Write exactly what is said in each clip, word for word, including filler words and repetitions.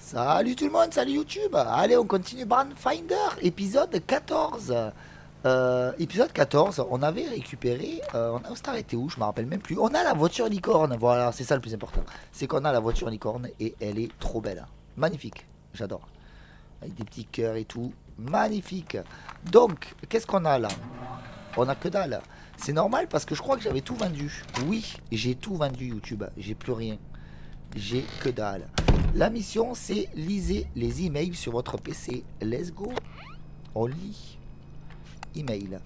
Salut tout le monde, salut YouTube. Allez, on continue Brand Finder, épisode quatorze. Euh, épisode quatorze, on avait récupéré, euh, on, a, on s'est arrêté où, je me rappelle même plus. On a la voiture licorne, voilà, c'est ça le plus important. C'est qu'on a la voiture licorne et elle est trop belle. Magnifique, j'adore. Avec des petits cœurs et tout, magnifique. Donc, qu'est-ce qu'on a là? On a que dalle. C'est normal parce que je crois que j'avais tout vendu. Oui, j'ai tout vendu YouTube, j'ai plus rien. J'ai que dalle. La mission, c'est lisez les emails sur votre P C. Let's go. On lit. Email.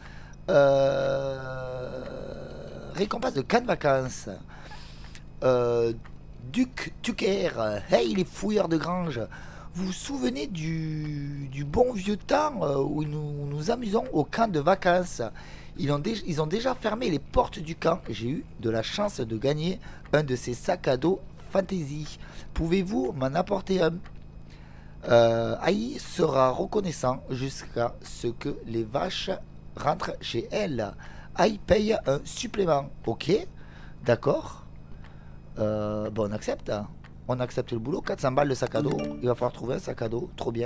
Euh... Récompense de camp vacances. Euh... Duc Tucker. Hey les fouilleurs de grange. Vous vous souvenez du, du bon vieux temps où nous nous amusons au camp de vacances? Ils ont, dé... Ils ont déjà fermé les portes du camp. J'ai eu de la chance de gagner un de ces sacs à dos Fantasy. Pouvez-vous m'en apporter un? euh, Aïe sera reconnaissant jusqu'à ce que les vaches rentrent chez elle. Aïe paye un supplément. Ok, d'accord. Euh, bon, on accepte. On accepte le boulot. quatre cents balles le sac à dos. Il va falloir trouver un sac à dos. Trop bien.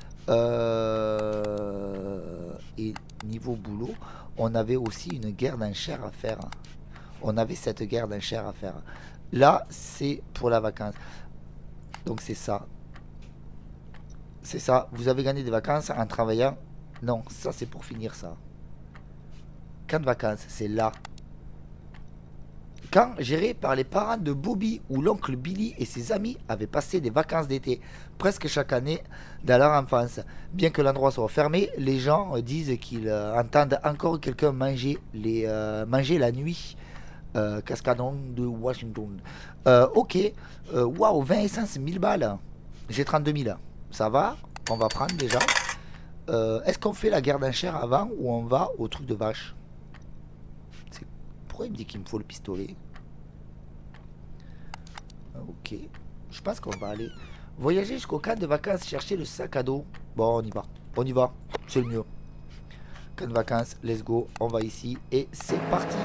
Euh, et niveau boulot, on avait aussi une guerre d'enchères à faire. On avait cette guerre d'enchères à faire. Là, c'est pour la vacance. Donc, c'est ça. C'est ça. Vous avez gagné des vacances en travaillant. Non, ça, c'est pour finir ça. Camp de vacances, c'est là. Camp géré par les parents de Bobby, où l'oncle Billy et ses amis avaient passé des vacances d'été, presque chaque année, dans leur enfance. Bien que l'endroit soit fermé, les gens disent qu'ils euh, entendent encore quelqu'un manger, les, euh, manger la nuit. Euh, Cascadon de Washington. Euh, ok. Waouh, wow, vingt essences, mille balles. J'ai trente-deux mille. Ça va. On va prendre déjà. Euh, Est-ce qu'on fait la guerre d'enchères avant ou on va au truc de vache? Pourquoi il me dit qu'il me faut le pistolet? Ok. Je pense qu'on va aller voyager jusqu'au camp de vacances, chercher le sac à dos. Bon, on y va. On y va. C'est le mieux. Camp de vacances, let's go. On va ici et c'est parti.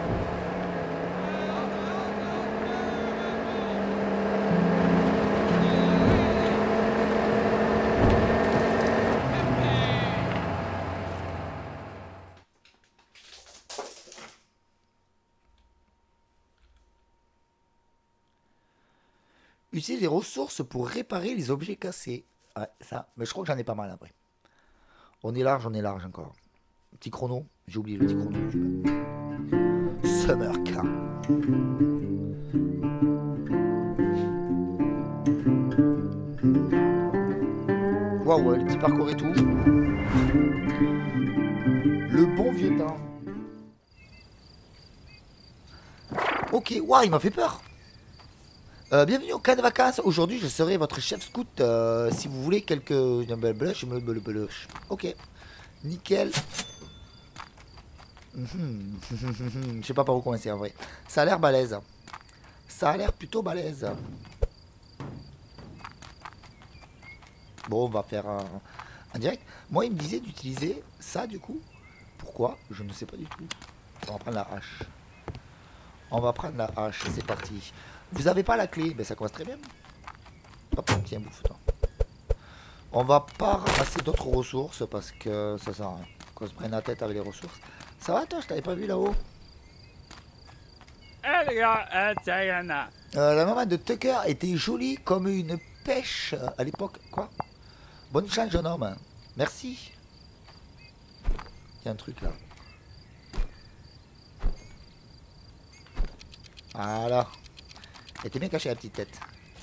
Utiliser les ressources pour réparer les objets cassés. Ouais, ça. Mais je crois que j'en ai pas mal après. On est large, on est large encore. Petit chrono. J'ai oublié le petit chrono. Summer Camp. Waouh, le petit parcours et tout. Le bon vieux temps. Ok, waouh, il m'a fait peur. Euh, bienvenue au camp de vacances. Aujourd'hui, je serai votre chef scout. Euh, si vous voulez quelques... Ok. Nickel. Je sais pas par où commencer en vrai. Ça a l'air balèze. Ça a l'air plutôt balèze. Bon, on va faire un, un direct. Moi, il me disait d'utiliser ça du coup. Pourquoi? Je ne sais pas du tout. On va prendre la hache. On va prendre la hache. C'est parti. Vous avez pas la clé? Ben ça commence très bien. Hop, tiens, bouffe-toi. On va pas ramasser d'autres ressources parce que ça sert à rien. Qu'on se prenne la tête avec les ressources. Ça va toi? Je t'avais pas vu là-haut. Euh, la maman de Tucker était jolie comme une pêche à l'époque. Quoi? Bonne chance, jeune homme. Merci. Il y a un truc là. Voilà. Elle était bien cachée la petite tête.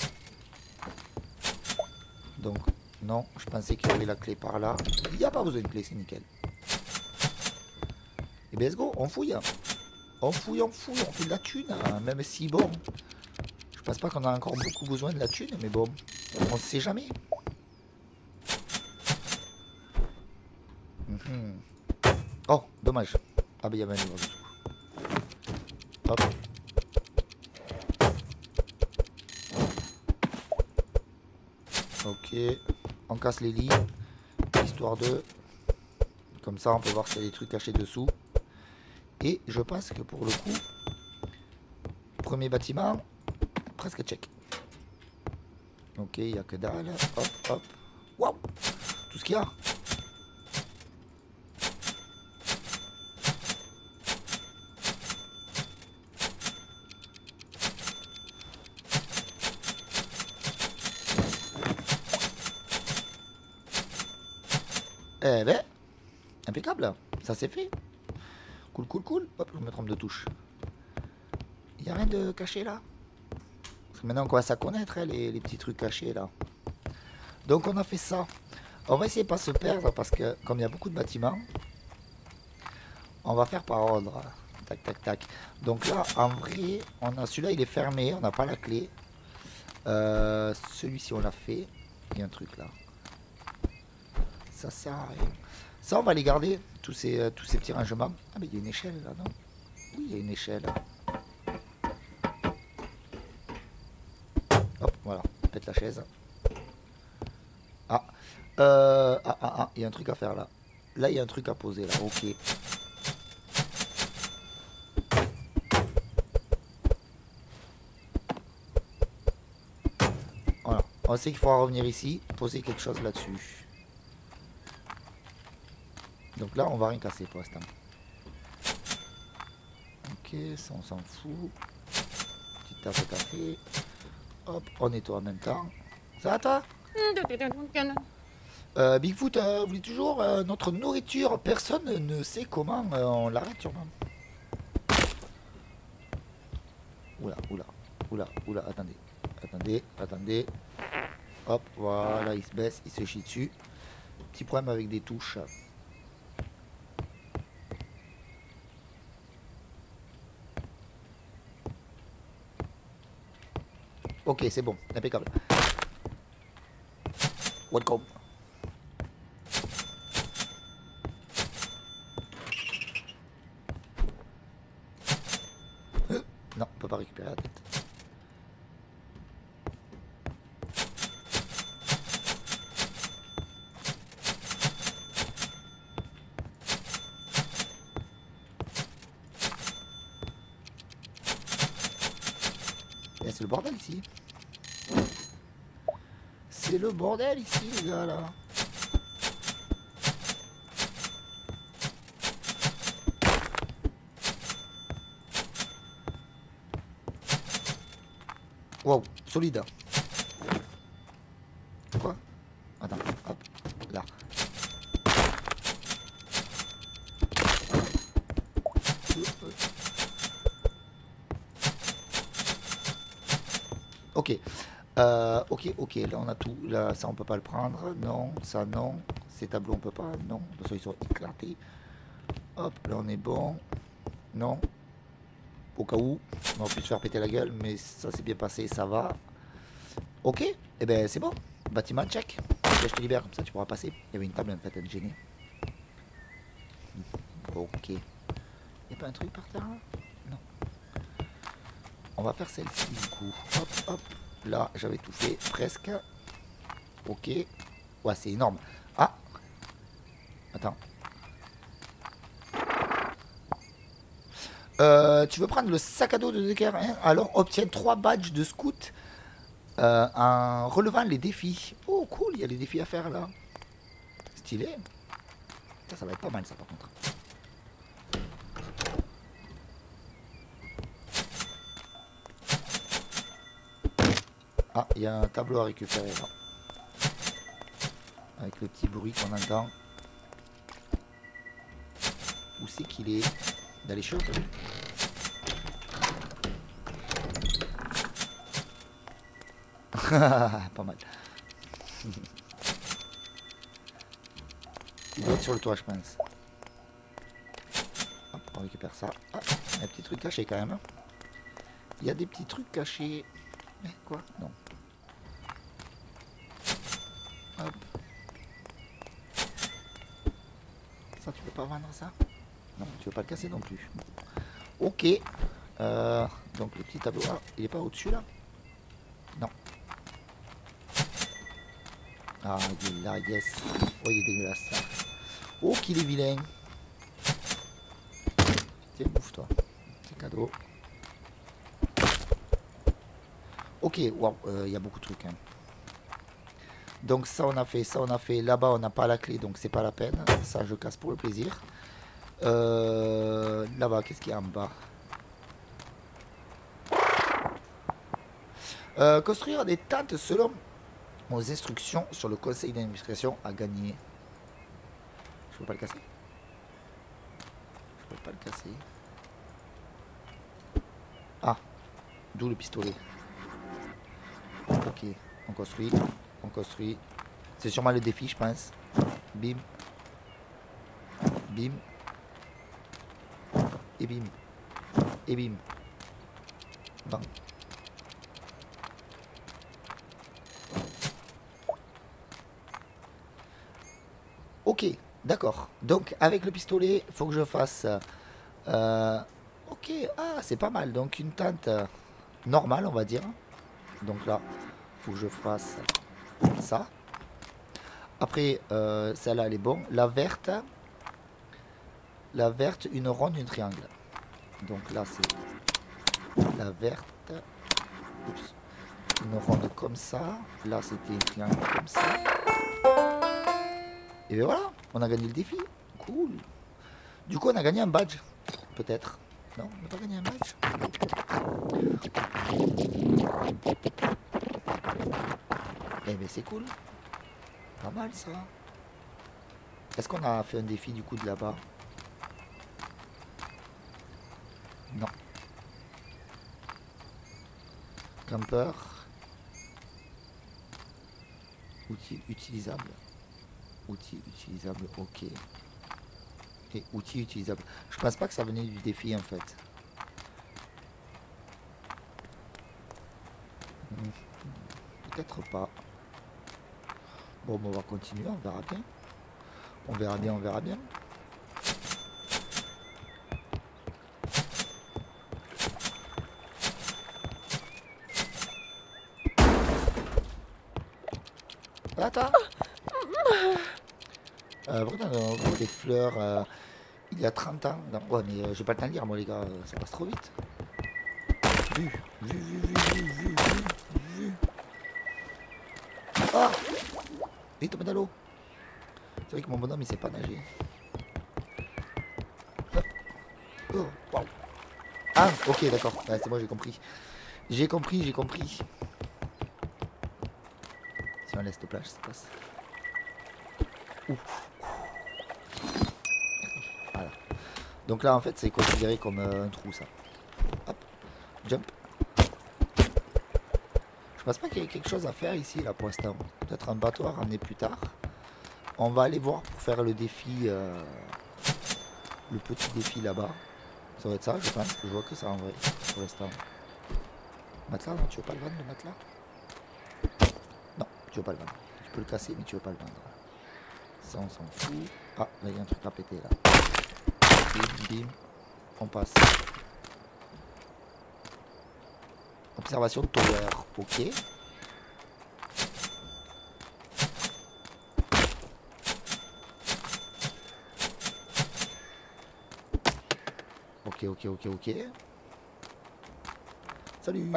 Donc, non, je pensais qu'il y avait la clé par là. Il n'y a pas besoin de clé, c'est nickel. Et bien, let's go, on fouille. On fouille, on fouille, on fait de la thune. Hein, même si, bon, je pense pas qu'on a encore beaucoup besoin de la thune, mais bon, on ne sait jamais. Mm-hmm. Oh, dommage. Ah, ben, il y avait un livre dessous. Hop. Ok, on casse les lits, histoire de... Comme ça, on peut voir s'il y a des trucs cachés dessous. Et je pense que pour le coup, premier bâtiment, presque check. Ok, il n'y a que dalle. Hop, hop. Waouh! Tout ce qu'il y a. Eh ben, impeccable. Ça c'est fait. Cool, cool, cool. Hop, je vais mettre en deux touches. Il n'y a rien de caché là? Parce que maintenant on commence à connaître hein, les, les petits trucs cachés là. Donc on a fait ça. On va essayer de pas se perdre parce que comme il y a beaucoup de bâtiments, on va faire par ordre. Tac, tac, tac. Donc là, en vrai, on a celui-là, il est fermé, on n'a pas la clé. Euh, Celui-ci, on l'a fait. Il y a un truc là. Ça sert à rien. Ça, on va les garder, tous ces, euh, tous ces petits rangements. Ah, mais il y a une échelle là, non? Oui, il y a une échelle. Hop, voilà. Pète la chaise. Ah. Euh, ah, ah, ah. Il y a un truc à faire là. Là, il y a un truc à poser là. Ok. Voilà. On sait qu'il faudra revenir ici, poser quelque chose là-dessus. Donc là, on va rien casser pour l'instant. Ok, ça on s'en fout. Petite tasse de café. Hop, on nettoie en même temps. Ça va toi? euh, Bigfoot, euh, vous voulez toujours euh, notre nourriture? Personne ne sait comment euh, on l'arrête sûrement. Oula, oula, oula, oula, attendez. Attendez, attendez. Hop, voilà, il se baisse, il se chie dessus. Petit problème avec des touches. Ok, c'est bon, impeccable. Welcome. Euh, non, on peut pas récupérer la tête. C'est le bordel ici. C'est le bordel ici, les gars, là. Wow, solide. Quoi? Attends, hop, là. Ok, euh, ok, ok, là on a tout, là ça on peut pas le prendre, non, ça non, ces tableaux on peut pas, non, de toute façon ils sont éclatés. Hop, là on est bon, non, au cas où, on va plus se faire péter la gueule, mais ça s'est bien passé, ça va. Ok, et eh ben c'est bon, bâtiment check, okay, je te libère, comme ça tu pourras passer. Il y avait une table en fait, elle gênait. Ok, il n'y a pas un truc par terre là? Non. On va faire celle-ci du coup, hop, hop. Là, j'avais tout fait, presque. Ok. Ouais, c'est énorme. Ah. Attends. Euh, tu veux prendre le sac à dos de Decker, hein? Alors, obtiens trois badges de scout euh, en relevant les défis. Oh, cool, il y a des défis à faire, là. Stylé. Ça, ça va être pas mal, ça, par contre. Ah, il y a un tableau à récupérer là. Avec le petit bruit qu'on entend. Où c'est qu'il est? Dans les chiottes? Pas mal. Il doit être sur le toit, je pense. Hop, on récupère ça. Ah, il y a un petit truc caché quand même. Il y a des petits trucs cachés. Mais quoi? Non. Hop. Ça, tu peux pas vendre ça? Non, tu veux pas le casser non plus. Bon. Ok. Euh, donc le petit tableau. Ah, il est pas au-dessus là? Non. Ah, il est là, yes. Oh, il est dégueulasse ça. Oh, qu'il est vilain. Tiens, bouffe-toi. C'est cadeau. Ok, waouh, il y a beaucoup de trucs. Hein. Donc ça on a fait, ça on a fait. Là-bas on n'a pas la clé, donc c'est pas la peine. Ça je casse pour le plaisir. Euh, Là-bas, qu'est-ce qu'il y a en bas? euh, Construire des tentes selon aux instructions sur le conseil d'administration à gagner. Je peux pas le casser. Je peux pas le casser. Ah, d'où le pistolet. Ok, on construit, on construit. C'est sûrement le défi, je pense. Bim. Bim. Et bim. Et bim. Bon. Ok, d'accord. Donc avec le pistolet, il faut que je fasse... Euh, ok, ah c'est pas mal. Donc une tente euh, normale, on va dire. Donc là, il faut que je fasse ça. Après, euh, celle-là, elle est bonne. La verte, la verte, une ronde, une triangle. Donc là, c'est la verte. Oups. Une ronde comme ça. Là, c'était un triangle comme ça. Et bien voilà, on a gagné le défi. Cool. Du coup, on a gagné un badge. Peut-être. Non, on n'a pas gagné un badge. Eh bien, c'est cool. Pas mal, ça. Est-ce qu'on a fait un défi, du coup, de là-bas? Non. Camper. Outils utilisables. Outils utilisables, ok. Et outils utilisables. Je pense pas que ça venait du défi en fait. Hmm. Peut-être pas. Bon, on va continuer, on verra bien. On verra bien, on verra bien. Attends. Euh, pourtant, on voit des fleurs euh, il y a trente ans. Non, ouais, mais euh, j'ai pas le temps de lire, moi, les gars. Ça passe trop vite. Vu, vu, vu, vu, vu, vu, vu, vu. Ah! Il tombe dans l'eau. C'est vrai que mon bonhomme, il sait pas nager. Oh, wow. Ah, ok, d'accord. Ouais, c'est bon, j'ai compris. J'ai compris, j'ai compris. Si on laisse de plage, ça passe. Ouf. Voilà. Donc là, en fait, c'est considéré comme euh, un trou, ça. Hop, jump. Je pense pas qu'il y ait quelque chose à faire ici, là, pour l'instant. Peut-être un bateau à ramener plus tard. On va aller voir pour faire le défi, euh, le petit défi là-bas. Ça va être ça, je pense. Je vois que ça en vrai, pour l'instant. Matelas, non, tu veux pas le vendre, le matelas? Non, tu veux pas le vendre. Tu peux le casser, mais tu veux pas le vendre. Ça, on s'en fout. Ah, là, il y a un truc à péter, là. Bim, bim. On passe. Observation de tower. Ok. Ok, ok, ok, ok. Salut.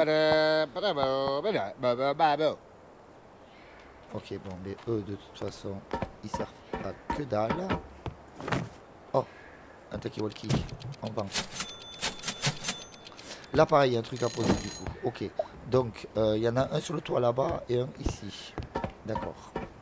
Ok, bon, mais eux, de toute façon, ils servent à que dalle. Oh, un talkie-walkie. On vend. Là, pareil, il y a un truc à poser du coup. Ok, donc, il euh, y en a un sur le toit là-bas et un ici. D'accord.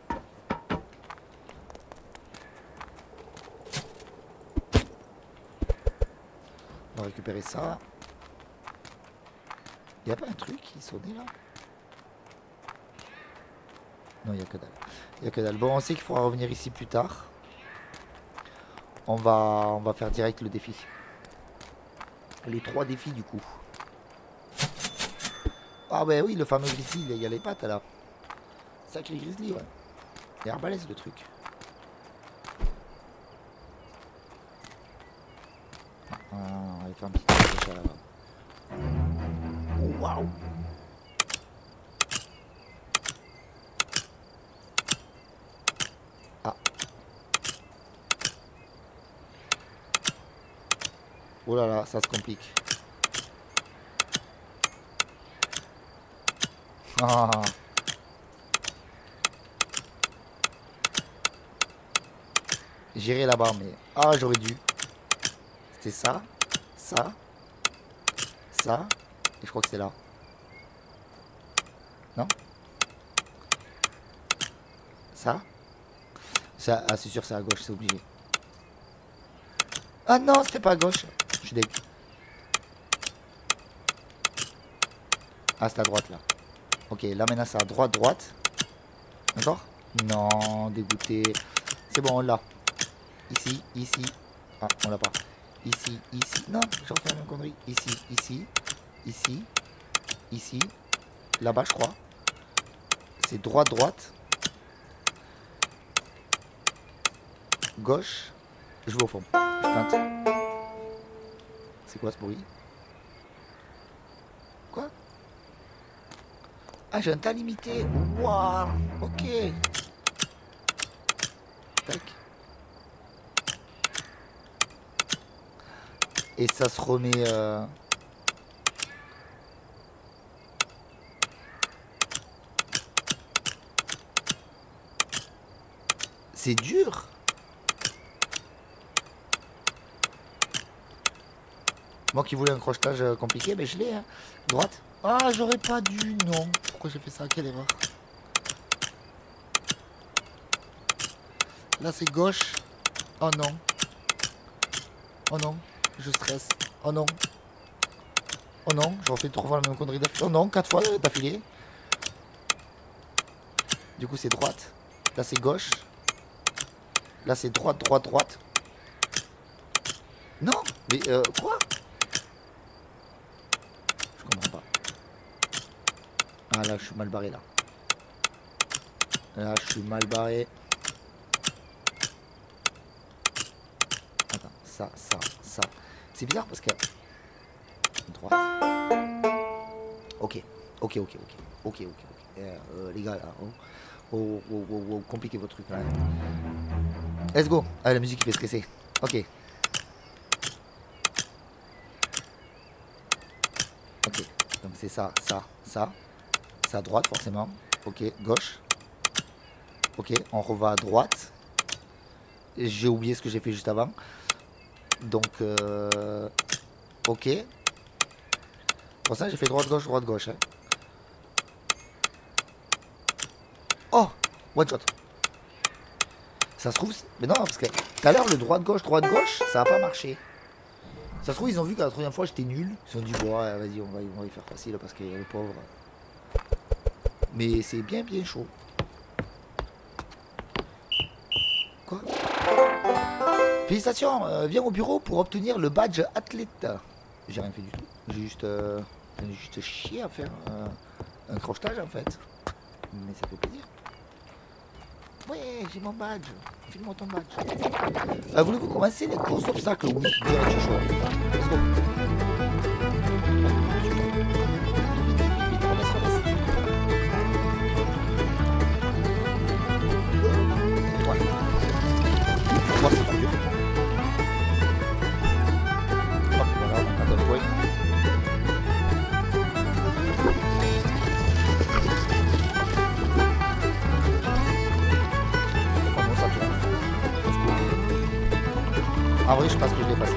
On va récupérer ça. Il n'y a pas un truc qui sonnait là? Non, il n'y a que dalle. Il n'y a que dalle. Bon, on sait qu'il faudra revenir ici plus tard. On va, on va faire direct le défi. Les trois défis du coup. Ah ouais, oui, le fameux grizzly, il y a les pattes là. Sacré grizzly, ouais. Il est arbalèze le truc. Ah, on va faire un petit peu là. Waouh! Ah. Oh là là, ça se complique. Ah. J'irai là-bas, mais... Ah, j'aurais dû. C'était ça, ça, ça, et je crois que c'est là. Non? Ça? Ça, ah, c'est sûr, c'est à gauche, c'est obligé. Ah non, c'était pas à gauche. Je suis deg. Ah, c'est à droite, là. Ok, là, maintenant, c'est à droite, droite. D'accord? Non, dégoûté. C'est bon, on l'a. Ici, ici. Ah, on l'a pas. Ici, ici. Non, je refais la même connerie. Ici, ici, ici, ici. Là-bas, je crois. C'est droite, droite. Gauche. Je vais au fond. Je plante. C'est quoi ce bruit? Quoi? Ah, j'ai un temps limité. Waouh. Ok. Tac. Et ça se remet... Euh... C'est dur. Moi qui voulais un crochetage compliqué, mais je l'ai. Hein. Droite. Ah, j'aurais pas dû. Non. Pourquoi j'ai fait ça? Quelle erreur. Là, c'est gauche. Oh non. Oh non. Je stresse. Oh non. Oh non. Je refais trois fois la même connerie d'affilée. Oh non. Quatre fois d'affilée. Du coup, c'est droite. Là, c'est gauche. Là, c'est droite, droite, droite. Non. Mais euh, quoi? Je comprends pas. Ah là, je suis mal barré là. Là, je suis mal barré. Attends, ça, ça, ça. C'est bizarre parce que... Droite. Ok, ok, ok, ok. Ok, ok, ok. Euh, les gars, là. Oh, oh, oh, oh, oh, compliquez votre truc là. Let's go. Ah, la musique qui fait stresser. Ok. Ok. Donc c'est ça, ça, ça. C'est à droite forcément. Ok, gauche. Ok, on reva à droite. J'ai oublié ce que j'ai fait juste avant. Donc, euh, ok. Pour ça, j'ai fait droite-gauche, droite-gauche. Hein. Oh, one shot. Ça se trouve... Mais non, parce que tout à l'heure, le droite-gauche, droite-gauche, ça n'a pas marché. Ça se trouve, ils ont vu que la troisième fois, j'étais nul. Ils se sont dit, bon, ouais, vas-y, on va, on va y faire facile parce qu'il y a le pauvre. Mais c'est bien, bien chaud. Quoi? Félicitations, euh, viens au bureau pour obtenir le badge athlète. J'ai rien fait du tout. J'ai juste, euh, juste chié à faire euh, un crochetage en fait. Mais ça fait plaisir. Ouais, j'ai mon badge. File-moi ton badge. Euh, Voulez-vous commencer les courses d'obstacles? Oui, direct, je suis chaud. Let's go. Moi, c'est pas dur. Hop, voilà, on a un point. En vrai, je pense que je l'ai passé.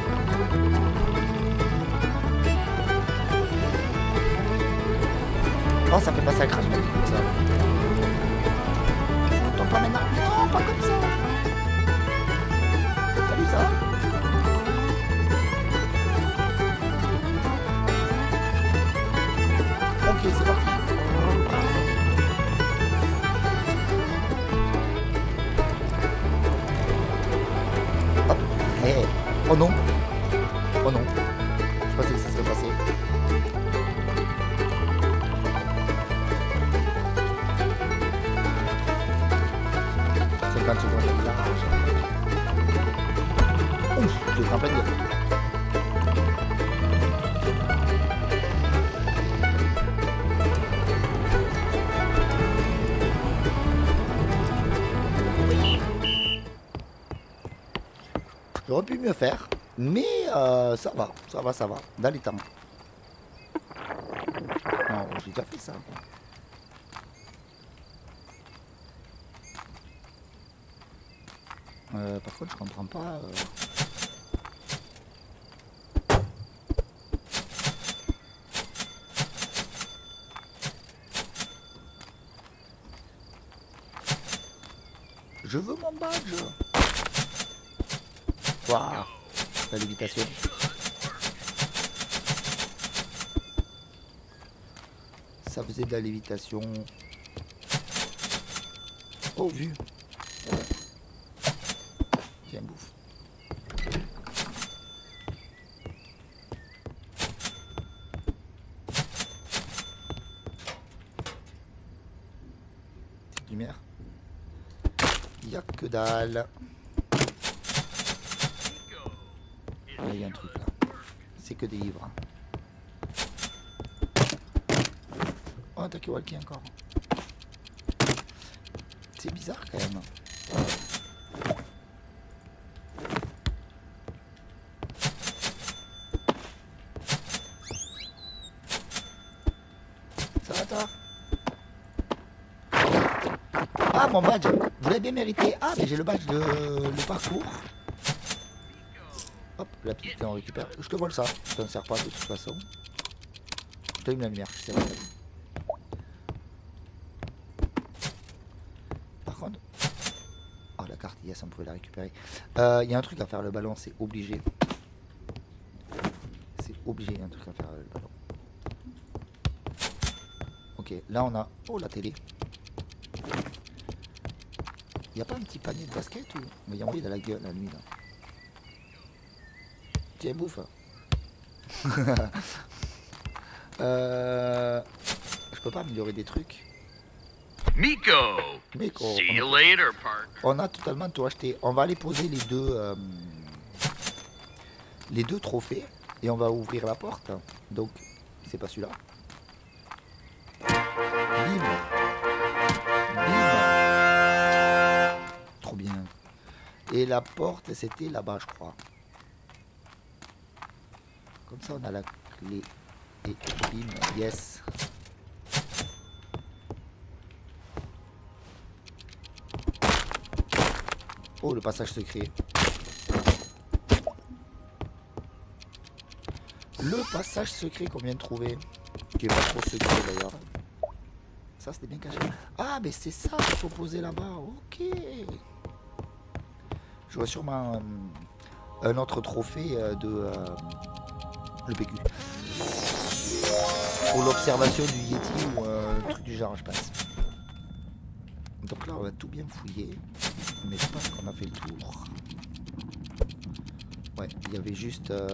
Oh, ça fait passer un crash magique comme ça. Attends pas maintenant. Non, pas comme ça. T'as vu ça? Ok, c'est parti. Hop. Hey. Oh non. Oh non. Je pensais que ça serait passé. cinquante secondes de large. Ouf, je te en pleine gueule. J'aurais pu mieux faire, mais euh, ça va, ça va, ça va, dans les temps. Non, j'ai déjà fait ça. Euh, par contre, je comprends pas. Euh... Je veux mon badge. Waouh, la lévitation. Ça faisait de la lévitation. Oh, vu. Tiens, bouffe. Petite lumière. Il n'y a que dalle. Là, il y a un truc là. C'est que des livres. Oh, t'as que Walkie encore. C'est bizarre quand même. Ça va toi? Ah, mon badge, vous l'avez bien mérité. Ah, mais j'ai le badge de le parcours. Hop, la petite on récupère. Je te vole ça, je t'en sers pas de toute façon. Je t'allume la lumière, je sais pas. Par contre... Oh, la carte, yes, on pouvait la récupérer. Il euh, y a un truc à faire, le ballon, c'est obligé. C'est obligé, il y a un truc à faire, le ballon. Ok, là on a... Oh, la télé. Il n'y a pas un petit panier de basket ou... Mais il y a envie de la gueule la nuit là. Tiens, bouffe. euh... Je peux pas améliorer des trucs. Miko. Miko. See you On a... later, partner. on a totalement tout acheté. On va aller poser les deux... Euh... Les deux trophées. Et on va ouvrir la porte. Donc, c'est pas celui-là. Bim. Bim. Trop bien. Et la porte, c'était là-bas, je crois. Comme ça, on a la clé. Et bim, yes. Oh, le passage secret. Le passage secret qu'on vient de trouver. Qui est pas trop secret d'ailleurs. Ça, c'était bien caché. Ah, mais c'est ça qu'il faut poser là-bas. Ok. J'aurais sûrement euh, un autre trophée euh, de euh, le P Q. Pour l'observation du Yeti ou euh, un truc du genre, je pense. Donc là, on va tout bien fouiller. Mais je pense qu'on a fait le tour. Ouais, il y avait juste... Euh,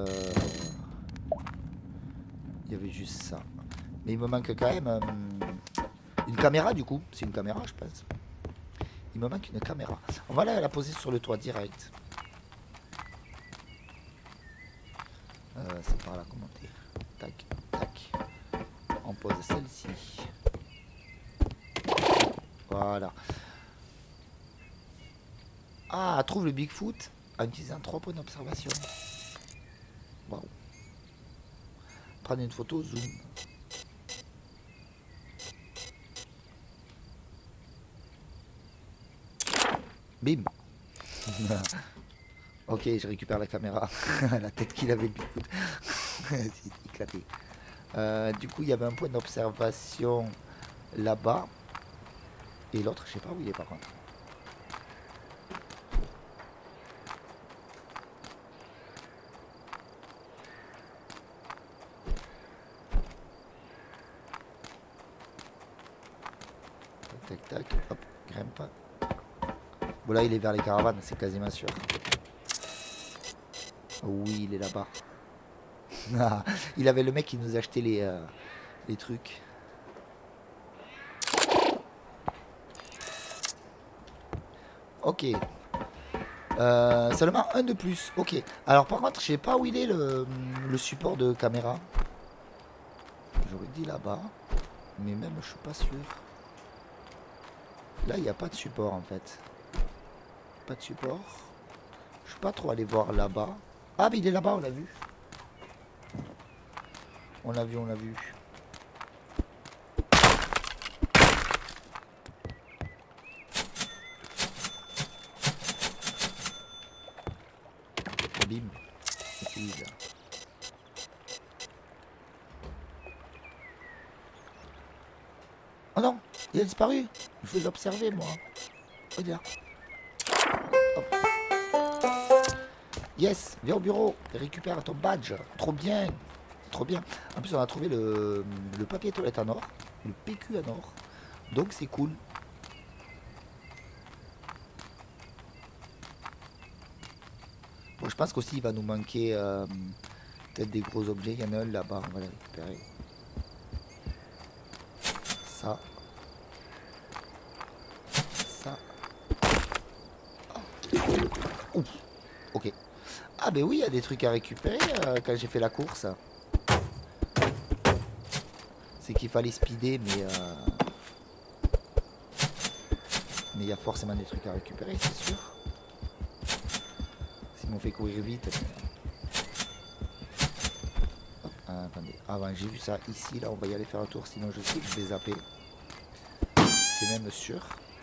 il y avait juste ça. Mais il me manque quand même... Euh, une caméra du coup. C'est une caméra, je pense. Il me manque une caméra. On va la, la poser sur le toit direct. Euh, c'est par là qu'on monter. Tac, tac. On pose celle-ci. Voilà. Ah, trouve le Bigfoot en utilisant trois points d'observation. Waouh. Prendre une photo, zoom. Bim. Ok, je récupère la caméra. La tête qu'il avait, le Bigfoot. C'est éclaté. Euh, du coup, il y avait un point d'observation là-bas. Et l'autre, je sais pas où il est par contre. Tac, tac, tac. Hop, grimpe. Bon, là, il est vers les caravanes, c'est quasiment sûr. Oui, il est là-bas. Il avait le mec qui nous achetait les, euh, les trucs. Ok. Euh, seulement un de plus. Ok. Alors par contre, je sais pas où il est le, le support de caméra. J'aurais dit là-bas. Mais même, je suis pas sûr. Là, il n'y a pas de support en fait. Pas de support. Je suis pas trop allé voir là-bas. Ah, mais il est là-bas, on l'a vu. On l'a vu, on l'a vu. Oh non, il a disparu. Je vais l'observer, moi. Regarde. Hop. Yes, viens au bureau. Récupère ton badge. Trop bien. Trop bien. En plus, on a trouvé le, le papier toilette en or. Le P Q en or. Donc, c'est cool. Bon, je pense qu'aussi, il va nous manquer euh, peut-être des gros objets. Il y en a un là-bas. On va les récupérer. Ça. Ça. Oh. Ouf. Ok. Ah ben oui, il y a des trucs à récupérer euh, quand j'ai fait la course. C'est qu'il fallait speeder, mais... Euh... Mais il y a forcément des trucs à récupérer, c'est sûr. S'ils m'ont fait courir vite... Hop, ah, attendez. Avant, j'ai vu ça ici, là, on va y aller faire un tour, sinon je sais que je vais zapper. C'est même sûr.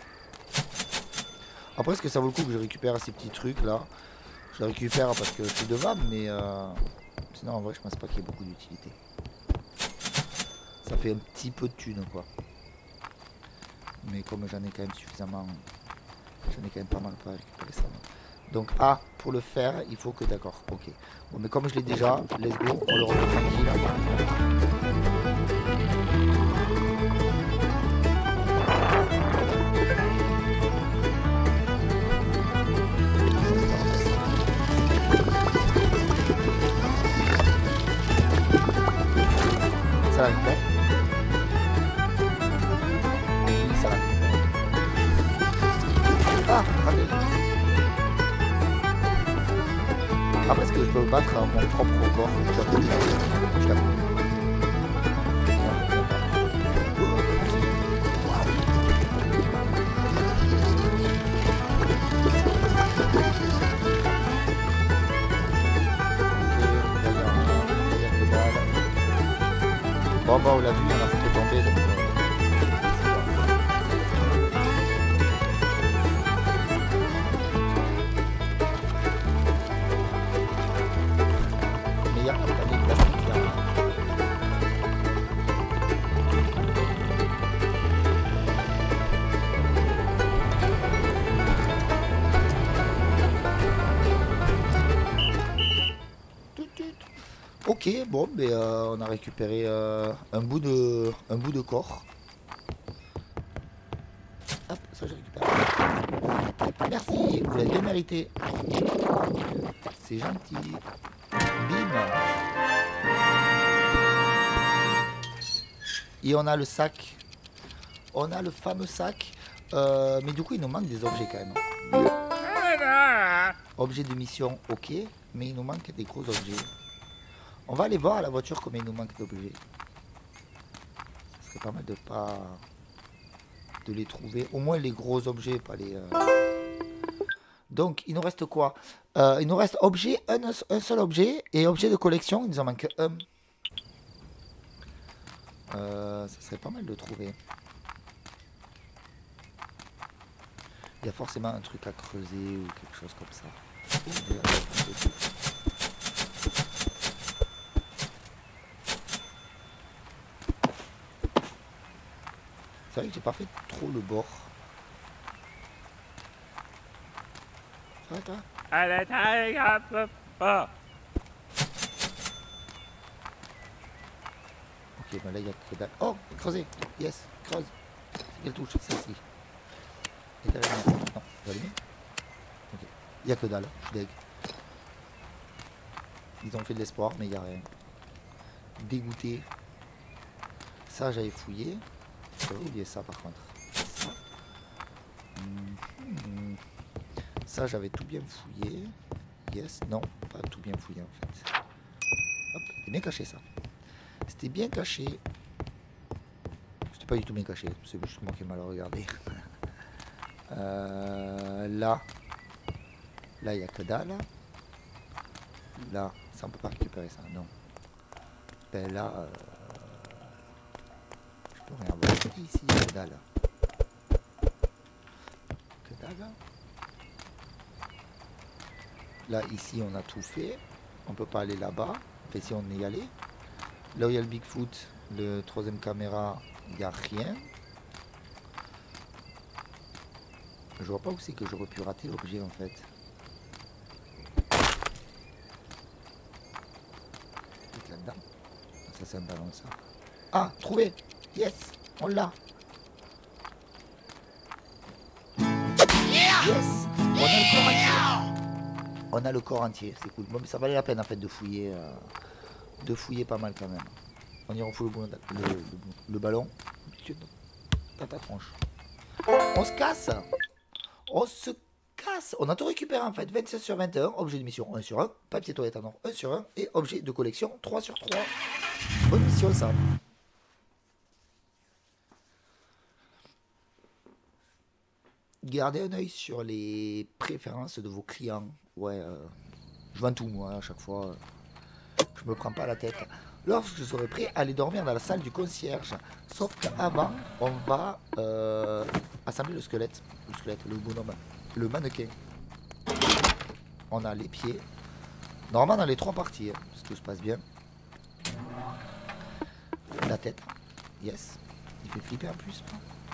Après, est-ce que ça vaut le coup que je récupère ces petits trucs, là? Je les récupère parce que c'est devable, mais... Euh... Sinon, en vrai, je pense pas qu'il y ait beaucoup d'utilité. Ça fait un petit peu de thunes, quoi. Mais comme j'en ai quand même suffisamment, j'en ai quand même pas mal pour récupérer ça. Donc A, pour le faire, il faut que... D'accord, ok. Bon, mais comme je l'ai déjà, let's go, on le refait tranquille. Ça la récupère. Oui, ça la récupère. Ah, raté. Après, est-ce que je peux battre mon propre record? Je t'avoue. Bon bah on l'a vu, on a fait que tomber donc euh, mais il y a pas de panier de plastique là. Ok, bon, mais euh, on a récupéré euh, un bout de un bout de corps. Hop, ça j'ai récupéré. Merci, vous l'avez bien mérité. C'est gentil. Bim. Et on a le sac. On a le fameux sac. Euh, mais du coup, il nous manque des objets quand même. Objets de mission, ok. Mais il nous manque des gros objets. On va aller voir à la voiture combien il nous manque d'objets. Ce serait pas mal de pas de les trouver. Au moins les gros objets, pas les. Euh... Donc il nous reste quoi? euh, Il nous reste objet, un, un seul objet et objet de collection. Il nous en manque un. Euh, ça serait pas mal de trouver. Il y a forcément un truc à creuser ou quelque chose comme ça. C'est vrai que j'ai pas fait trop le bord. Ça va toi? Ok, ben là il y a que dalle. Oh, creuser. Yes, creuse. C'est quelle touche? Celle-ci. Et derrière, non, non, vous allumez? Ok. Il y a que dalle, je suis deg. Ils ont fait de l'espoir, mais il n'y a rien. Dégoûté. Ça, j'avais fouillé. J'avais oublié ça par contre. Ça, mmh. Ça j'avais tout bien fouillé. Yes, non, pas tout bien fouillé en fait. Hop, c'était bien caché ça. C'était bien caché. C'était pas du tout bien caché, c'est juste moi qui ai mal regardé. euh, là, là il n'y a que dalle. Là, ça on peut pas récupérer ça, non. Ben là, euh, je peux rien voir. Ici, il y a que dalle. Que dalle. Là, ici, on a tout fait. On peut pas aller là-bas. Enfin, si on y allait. Là où il y a le Bigfoot, le troisième caméra, il n'y a rien. Je vois pas où c'est que j'aurais pu rater l'objet en fait. Peut-être là-dedans. Ça c'est un ballon ça. Ah, trouvé. Yes, on l'a. Yes, on a le corps entier. On a le corps entier, c'est cool. Bon, mais ça valait la peine en fait de fouiller, euh, de fouiller pas mal quand même. On y refoule le, le, le, le ballon. Dans ta tronche. On se casse. On se casse. On a tout récupéré en fait. vingt-sept sur vingt et un. Objet de mission un sur un. Papier toilette en or un sur un. Et objet de collection trois sur trois. Bonne mission ça. Gardez un œil sur les préférences de vos clients. Ouais, euh, je vends tout moi à chaque fois. Je me prends pas la tête. Lorsque je serai prêt à aller dormir dans la salle du concierge. Sauf qu'avant, on va euh, assembler le squelette. Le squelette, le bonhomme. Le mannequin. On a les pieds. Normalement dans les trois parties. Hein, parce que se passe bien. La tête. Yes. Il fait flipper en plus.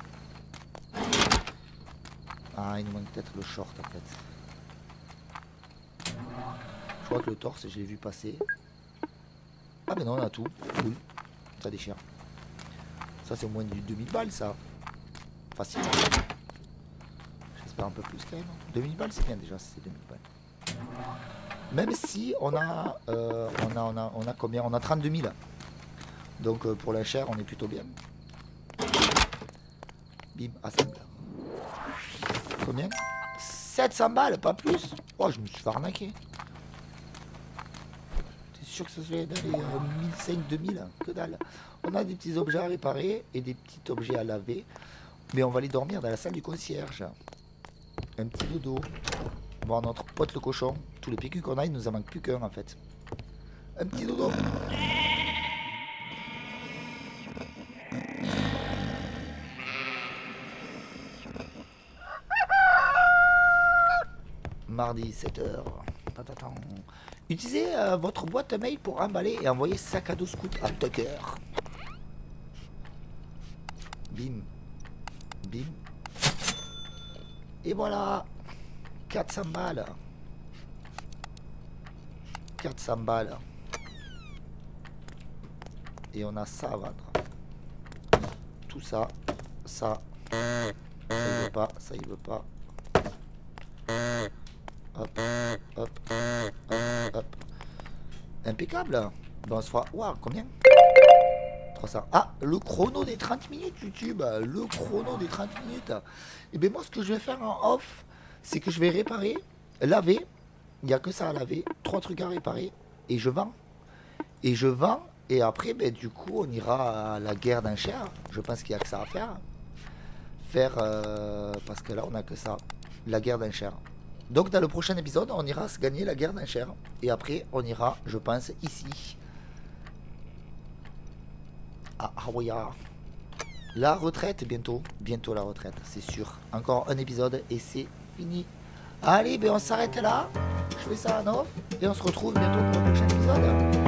Ah, il nous manque peut-être le short en fait. Je crois que le torse, je l'ai vu passer. Ah ben non, on a tout. Cool. Ça déchire. Ça c'est au moins du deux mille balles ça. Facile. J'espère un peu plus quand même. deux mille balles c'est bien déjà, c'est deux mille balles. Même si on a, euh, on a, on a, on a combien? On a trente-deux mille. Donc euh, pour la chair on est plutôt bien. Bim, assemble. Combien? sept cents balles, pas plus. Oh, je me suis fait arnaquer. T'es sûr que ça se fait dans les euh, mille cinq cents, deux mille? Que dalle. On a des petits objets à réparer et des petits objets à laver. Mais on va aller dormir dans la salle du concierge. Un petit dodo. Voir notre pote le cochon. Tous les P Q qu'on a, il nous en manque plus qu'un en fait. Un petit dodo. Mardi sept heures. Utilisez euh, votre boîte mail pour emballer et envoyer sac à dos scout à Tucker. Bim. Bim. Et voilà. quatre cents balles. quatre cents balles. Et on a ça à vendre. Tout ça. Ça. Ça il veut pas. Ça il veut pas. Hop, hop, hop, hop. Impeccable. Bon, on se fera... Waouh, combien? trois cents. Ah, le chrono des trente minutes YouTube. Le chrono des trente minutes. Et bien moi, ce que je vais faire en off, c'est que je vais réparer, laver. Il n'y a que ça à laver. Trois trucs à réparer. Et je vends. Et je vends. Et après, ben, du coup, on ira à la guerre d'enchères. Je pense qu'il n'y a que ça à faire. Faire... Euh, parce que là, on n'a que ça. La guerre d'enchères. Donc dans le prochain épisode, on ira se gagner la guerre d'enchères. Et après, on ira, je pense, ici. À Hawaïa. La retraite, bientôt. Bientôt la retraite, c'est sûr. Encore un épisode et c'est fini. Allez, ben on s'arrête là. Je fais ça en off. Et on se retrouve bientôt pour le prochain épisode.